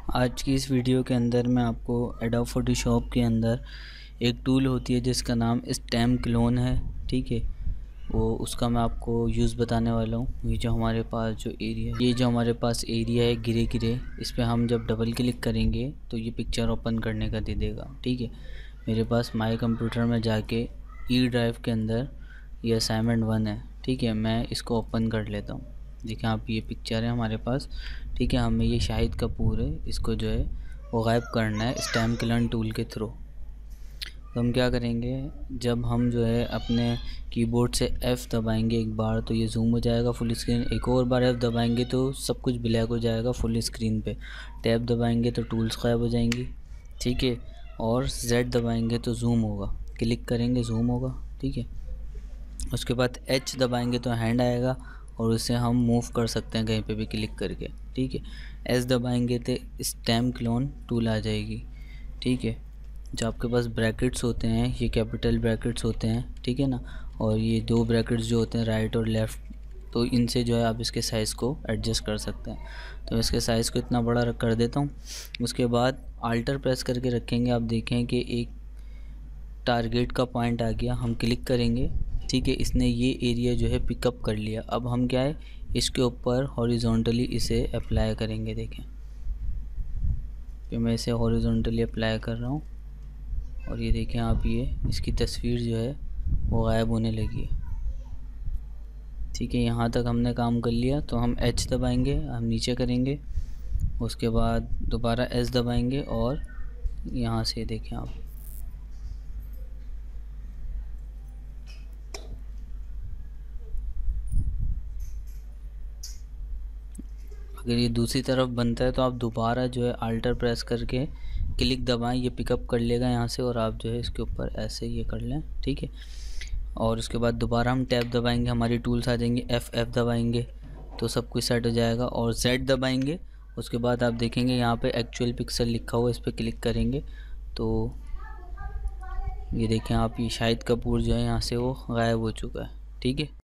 आज की इस वीडियो के अंदर मैं आपको एडोब फोटोशॉप के अंदर एक टूल होती है जिसका नाम स्टैम्प क्लोन है। ठीक है, वो उसका मैं आपको यूज़ बताने वाला हूँ। ये जो हमारे पास जो एरिया है, ये जो हमारे पास एरिया है गिरे गिरे, इस पर हम जब डबल क्लिक करेंगे तो ये पिक्चर ओपन करने का दे देगा। ठीक है, मेरे पास माई कंप्यूटर में जाके ई ड्राइव के अंदर ये असाइनमेंट 1 है। ठीक है, मैं इसको ओपन कर लेता हूँ। देखिए आप, ये पिक्चर है हमारे पास। ठीक है, हमें ये शाहिद कपूर है, इसको जो है वो गायब करना है स्टैम्प क्लोन टूल के थ्रू। तो हम क्या करेंगे, जब हम जो है अपने कीबोर्ड से F दबाएंगे एक बार तो ये जूम हो जाएगा फुल स्क्रीन, एक और बार F दबाएंगे तो सब कुछ ब्लैक हो जाएगा फुल स्क्रीन पे। टैब दबाएंगे तो टूल्स गायब हो जाएंगी। ठीक है, और Z दबाएंगे तो जूम होगा, क्लिक करेंगे जूम होगा। ठीक है, उसके बाद H दबाएंगे तो हैंड आएगा और उसे हम मूव कर सकते हैं कहीं पे भी क्लिक करके। ठीक है, S दबाएंगे तो स्टैम्प क्लोन टूल आ जाएगी। ठीक है, जो आपके पास ब्रैकेट्स होते हैं ये कैपिटल ब्रैकेट्स होते हैं। ठीक है ना, और ये दो ब्रैकेट्स जो होते हैं राइट और लेफ़्ट, तो इनसे जो है आप इसके साइज़ को एडजस्ट कर सकते हैं। तो इसके साइज़ को इतना बड़ा कर देता हूँ। उसके बाद आल्टर प्रेस करके रखेंगे, आप देखें कि एक टारगेट का पॉइंट आ गया, हम क्लिक करेंगे। ठीक है, इसने ये एरिया जो है पिकअप कर लिया। अब हम क्या है, इसके ऊपर हॉरिजॉन्टली इसे अप्लाई करेंगे। देखें कि मैं इसे हॉरिजॉन्टली अप्लाई कर रहा हूँ और ये देखें आप, ये इसकी तस्वीर जो है वो गायब होने लगी है। ठीक है, यहाँ तक हमने काम कर लिया। तो हम H दबाएंगे, हम नीचे करेंगे, उसके बाद दोबारा S दबाएंगे और यहाँ से देखें आप, अगर ये दूसरी तरफ बनता है तो आप दोबारा जो है अल्टर प्रेस करके क्लिक दबाएं, ये पिकअप कर लेगा यहाँ से और आप जो है इसके ऊपर ऐसे ये कर लें। ठीक है, और उसके बाद दोबारा हम टैब दबाएंगे, हमारी टूल्स आ जाएंगे। F दबाएंगे तो सब कुछ सेट हो जाएगा और Z दबाएंगे। उसके बाद आप देखेंगे यहाँ पे एक्चुअल पिक्सल लिखा हुआ, इस पर क्लिक करेंगे तो ये देखें आप, ये शाहिद कपूर जो है यहाँ से वो गायब हो चुका है। ठीक है।